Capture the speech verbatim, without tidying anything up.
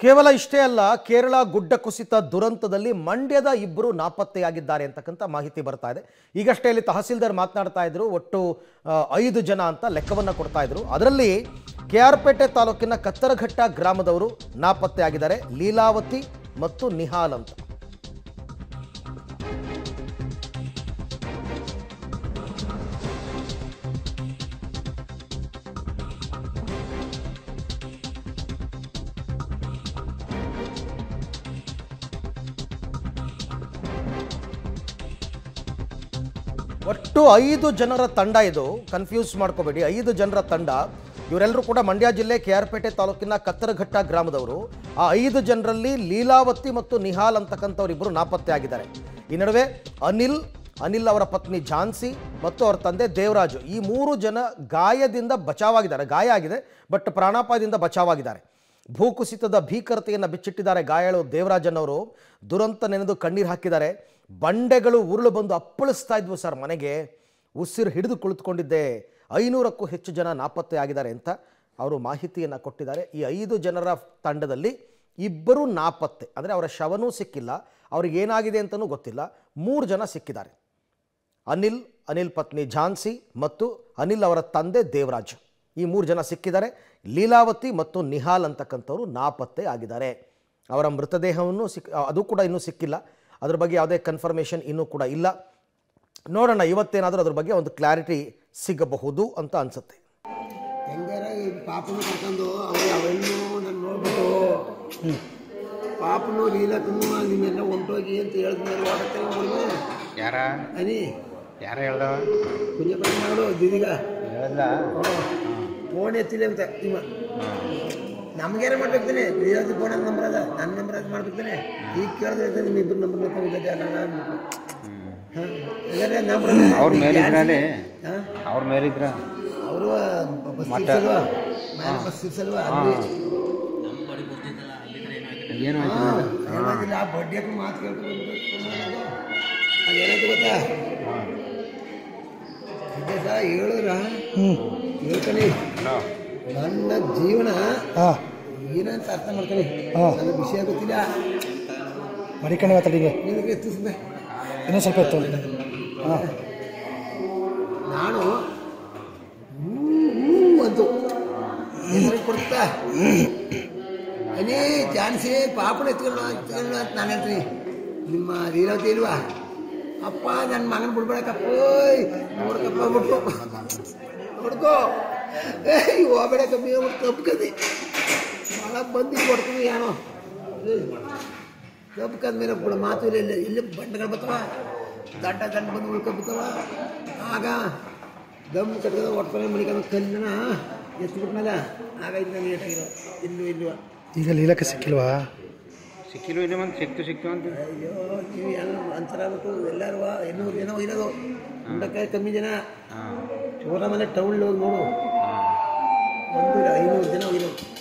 ಕೇವಲ ಇಷ್ಟೇ ಅಲ್ಲ, ಕೇರಳ ಗುಡ್ಡ ಕುಸಿತ ದುರಂತದಲ್ಲಿ ಮಂಡ್ಯದ ಇಬ್ಬರು ನಾಪತ್ತೆಯಾಗಿದ್ದಾರೆ ಅಂತಕ್ಕಂಥ ಮಾಹಿತಿ ಬರ್ತಾ ಇದೆ. ಈಗಷ್ಟೇ ಇಲ್ಲಿ ತಹಸೀಲ್ದಾರ್ ಮಾತನಾಡ್ತಾ ಇದ್ರು, ಒಟ್ಟು ಐದು ಜನ ಅಂತ ಲೆಕ್ಕವನ್ನು ಕೊಡ್ತಾ ಇದ್ರು. ಅದರಲ್ಲಿ ಕೆ ಆರ್ ಪೇಟೆ ತಾಲೂಕಿನ ಕತ್ತರಘಟ್ಟ ಗ್ರಾಮದವರು ನಾಪತ್ತೆಯಾಗಿದ್ದಾರೆ, ಲೀಲಾವತಿ ಮತ್ತು ನಿಹಾಲ್ ಅಂತ. ಒಟ್ಟು ಐದು ಜನರ ತಂಡ ಇದು, ಕನ್ಫ್ಯೂಸ್ ಮಾಡ್ಕೋಬೇಡಿ. ಐದು ಜನರ ತಂಡ, ಇವರೆಲ್ಲರೂ ಕೂಡ ಮಂಡ್ಯ ಜಿಲ್ಲೆ ಕೆ ಆರ್ ಪೇಟೆ ತಾಲೂಕಿನ ಕತ್ತರಘಟ್ಟ ಗ್ರಾಮದವರು. ಆ ಐದು ಜನರಲ್ಲಿ ಲೀಲಾವತಿ ಮತ್ತು ನಿಹಾಲ್ ಅಂತಕ್ಕಂಥವ್ರಿಬ್ಬರು ನಾಪತ್ತೆ ಆಗಿದ್ದಾರೆ. ಈ ನಡುವೆ ಅನಿಲ್ ಅನಿಲ್ ಅವರ ಪತ್ನಿ ಝಾನ್ಸಿ ಮತ್ತು ಅವರ ತಂದೆ ದೇವರಾಜು, ಈ ಮೂರು ಜನ ಗಾಯದಿಂದ ಬಚಾವಾಗಿದ್ದಾರೆ. ಗಾಯ ಆಗಿದೆ, ಬಟ್ ಪ್ರಾಣಾಪಾಯದಿಂದ ಬಚಾವಾಗಿದ್ದಾರೆ. ಭೂಕುಸಿತದ ಭೀಕರತೆಯನ್ನು ಬಿಚ್ಚಿಟ್ಟಿದ್ದಾರೆ ಗಾಯಾಳು ದೇವರಾಜನವರು. ದುರಂತ ನೆನೆದು ಕಣ್ಣೀರು ಹಾಕಿದ್ದಾರೆ. ಬಂಡೆಗಳು ಉರುಳು ಬಂದು ಅಪ್ಪಳಿಸ್ತಾ ಇದ್ವು ಸರ್ ಮನೆಗೆ, ಉಸಿರು ಹಿಡಿದು ಕುಳಿತುಕೊಂಡಿದ್ದೆ. ಐನೂರಕ್ಕೂ ಹೆಚ್ಚು ಜನ ನಾಪತ್ತೆ ಆಗಿದ್ದಾರೆ ಅಂತ ಅವರು ಮಾಹಿತಿಯನ್ನು ಕೊಟ್ಟಿದ್ದಾರೆ. ಈ ಐದು ಜನರ ತಂಡದಲ್ಲಿ ಇಬ್ಬರು ನಾಪತ್ತೆ, ಅಂದರೆ ಅವರ ಶವನೂ ಸಿಕ್ಕಿಲ್ಲ, ಅವ್ರಿಗೆ ಏನಾಗಿದೆ ಅಂತಲೂ ಗೊತ್ತಿಲ್ಲ. ಮೂರು ಜನ ಸಿಕ್ಕಿದ್ದಾರೆ. ಅನಿಲ್, ಅನಿಲ್ ಪತ್ನಿ ಝಾನ್ಸಿ ಮತ್ತು ಅನಿಲ್ ಅವರ ತಂದೆ ದೇವರಾಜ್, ಈ ಮೂರು ಜನ ಸಿಕ್ಕಿದ್ದಾರೆ. ಲೀಲಾವತಿ ಮತ್ತು ನಿಹಾಲ್ ಅಂತಕ್ಕಂಥವ್ರು ನಾಪತ್ತೆ ಆಗಿದ್ದಾರೆ. ಅವರ ಮೃತದೇಹವನ್ನು ಸಿಕ್ ಅದು ಕೂಡ ಇನ್ನೂ ಸಿಕ್ಕಿಲ್ಲ. ಅದ್ರ ಬಗ್ಗೆ ಯಾವುದೇ ಕನ್ಫರ್ಮೇಷನ್ ಇನ್ನೂ ಕೂಡ ಇಲ್ಲ. ನೋಡೋಣ ಇವತ್ತೇನಾದರೂ ಅದ್ರ ಬಗ್ಗೆ ಒಂದು ಕ್ಲಾರಿಟಿ ಸಿಗಬಹುದು ಅಂತ ಅನ್ಸುತ್ತೆ. ಹೆಂಗಾರ ಈ ಪಾಪನು ಕರ್ಕೊಂಡು ಅವ್ರು ಅವೆಲ್ಲೂ ನಾನು ನೋಡ್ಬಿಟ್ಟು ಪಾಪನು ಲೀಲಕ್ಕೂ ನಿನ್ನೆಲ್ಲ ಹೊಂಟೋಗಿ ಅಂತ ಹೇಳಿದ್ಮೇಲೆ ಓಡತ್ತೆ ಯಾರ ಅನಿ ಯಾರ ಹೇಳ್ದವ ಕುಂಜ ಬಂದು ಮಾಡು ದೀದಿಗ ಹೇಳ್ದ ಫೋನ್ ಎತ್ತಿಲ್ಲ ಅಂತ ನಿಮ್ಮ ನಮ್ಗೇನ ಮಾಡ್ಬೇಕ್ತಾನೆ ಲೀಲಾದಿ ಫೋನ್ ಅಂತ ನಂಬರ್ ಅದ, ನನ್ನ ನಂಬರ್ ಅದು ಮಾಡ್ಬೇಕ್ತಾನೆ. ಈಗ ಕೇಳಿದ್ರೆ ನಿಮ್ಮ ಇಬ್ಬರು ನಂಬರ್ ಬೇಕಾಗುತ್ತೆ ಅವ್ರ ಮೇಲಿದ್ರಲ್ಲಿ ಅವ್ರ ಮೇಲಿದ್ರ ಅವರು ಬಸ್ ಇರ್ಸಲ್ವಾ ಬಸ್ ಇರ್ಸಲ್ವಾ ಏನು ಏನಾಯ್ತಿಲ್ಲ. ಆ ಬಡ್ಡಿಯಕ್ಕೆ ಮಾತು ಕೇಳ್ಕೊಂಡು ಅದೇನಾಯ್ತು ಗೊತ್ತಾ, ಹೇಳಿದ್ರ ಹೇಳ್ತಾನೆ ನನ್ನ ಜೀವನ ಏನಂತ ಅರ್ಥ ಮಾಡ್ತಾನೆ. ನನ್ನ ವಿಷಯ ಗೊತ್ತಿಲ್ಲ, ಮಡಿಕಣೆ ಮಾತಾಡಿಗೆ ನಿನಗೆ ಎತ್ತಿಸ್ದೆ ಇನ್ನೂ ಸ್ವಲ್ಪ ಇತ್ತು. ನಾನು ಅಂತು ಕೊಡ್ತಾ ಅನೇ ಜಾನ್ಸಿ ಪಾಪನ ಎತ್ಕೊಂಡು ಎತ್ಕೊಂಡು ಅಂತ ನಾನು ಹೇಳ್ತೀನಿ. ನಿಮ್ಮ ಲೀಲಾವತಿ ಇಲ್ವಾ, ಅಪ್ಪ ನನ್ನ ಮಗನ ಬಿಡ್ಬೇಡಕ್ಕಪ್ಪ, ನೋಡ್ಕಪ್ಪ ಬಿಟ್ಟು ನೋಡ್ಕೋ, ಏಯ್ ಹೋಗ್ಬೇಡಕ್ಕಪ್ಪ ಕಪ್ಕದಿ ಭಾಳ ಬಂದು ಕೊಡ್ತೀನಿ ಏನೋ ಕಪ್ಕಂದ್ಮೇಲೆ ಕೂಡ ಮಾತು ಇಲ್ಲ. ಇಲ್ಲ ಇಲ್ಲಿ ಬಂಡೆಗಳು ಬರ್ತಾವ, ದಡ್ಡ ದಂಡ ಬಂದು ಉಳ್ಕೊಬಿಡ್ತಾವ. ಆಗ ದಮ್ ಕಟ್ಕೊಂಡು ಒಟ್ಕೊಂಡು ಮಡಿಕೊಂಡು ಕಲ್ಲನ ಎತ್ಬಿಟ್ಮೇಲೆ ಆಗ ಇನ್ನು ನೀಟಾಗಿರೋ ಇಲ್ಲೂ ಇಲ್ವ. ಈಗ ಲೀಲಕ್ಕೆ ಸಿಕ್ಕಿಲ್ವಾ? ಸಿಕ್ಕಿಲ್ವ? ಇನ್ನೂ ಒಂದು ಸಿಕ್ತು ಸಿಕ್ತು ಅಂತ. ಅಯ್ಯೋ ನೀವು ಎಲ್ಲ ಅಂತರ ಬಿಟ್ಟು ಎಲ್ಲರೂ ಇನ್ನೂರು ಜನ ಇರೋದು, ಮುಂಡಕ್ಕಾಯಿ ಕಮ್ಮಿ ಜನ. ಚೋರ ಮೇಲೆ ಟೌನ್ ಹೋಗಿ ನೋಡು, ಒಂದು ಐನೂರು ಜನ ಹೋಗಿರೋದು.